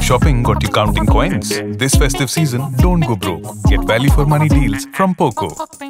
shopping got you counting coins? This festive season, don't go broke. Get value for money deals from Poco.